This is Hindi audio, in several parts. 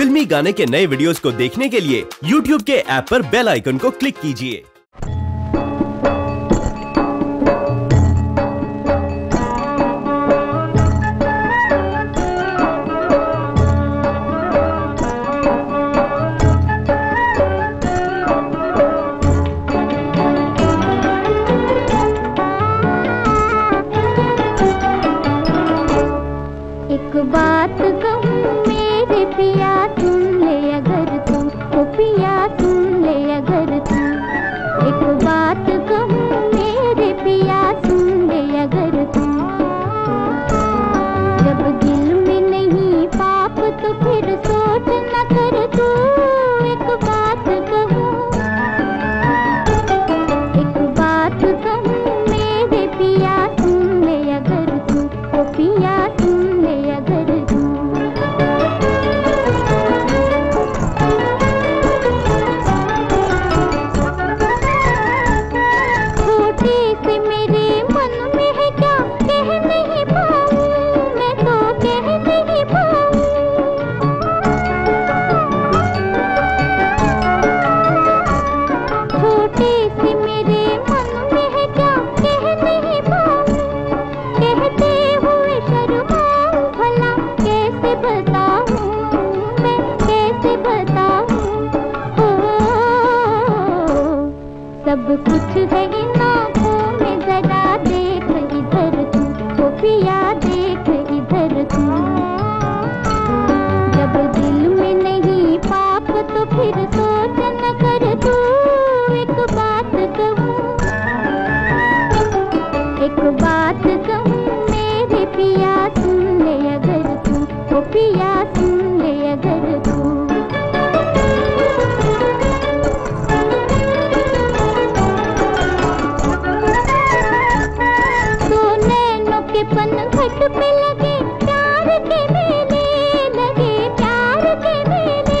फिल्मी गाने के नए वीडियोस को देखने के लिए YouTube के ऐप पर बेल आइकन को क्लिक कीजिए। एक बात कहूँ मेरे पिया सुन ले अगर तू, ओ पिया सुन ले अगर तू। एक बात कहूँ मेरे पिया सुन ले अगर तू। जब दिल में नहीं पाप तो फिर सोच न कर तू। एक बात कहूँ, एक बात कहूँ मेरे पिया सुन ले अगर तू, ओ पिया सुन ले अगर तू। छोटे से मेरे मन में है क्या कह नहीं पाऊँ, मैं तो कह नहीं पाऊँ। छोटे से मेरे मन में है क्या कह नहीं पाऊँ। कहते हुए शर्माऊँ भला कैसे बताऊँ, मैं कैसे बताऊँ। सब कुछ है इन आँखों में, जरा देख इधर तू, ओ पिया देख इधर तू। जब दिल में नहीं पाप तो फिर सोच न कर तू। एक बात कहूँ, एक बात कहूँ मेरे पिया सुन ले अगर तू, ओ पिया सुन ले अगर तू। तो नैनों के पनघट पे लगे प्यार के मेले, लगे प्यार के मेले।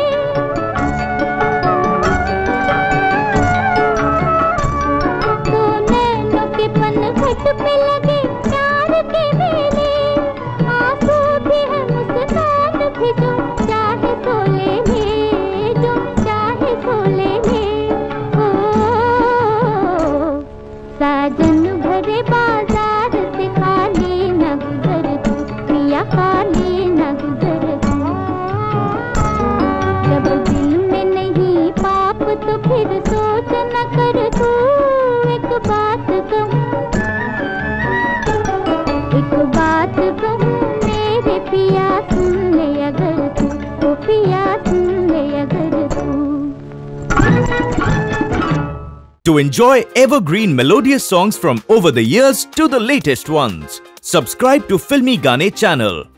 तो नैनों के पनघट पे लगे प्यार के मेले। आंसू भी है मुस्कान भी, जो चाहे तो ले ले, जो चाहे तो ले ले। ओ साजन भरे बाजार से खाली न गुजर तू, पिया खाली न गुजर तू। जब दिल में नहीं पाप तो फिर सोच न कर तू। एक बात कहूँ, एक बात कहूँ मेरे पिया सुन ले अगर तू, ओ पिया सुन ले अगर तू। To enjoy evergreen melodious songs from over the years to the latest ones, subscribe to Filmigaane channel.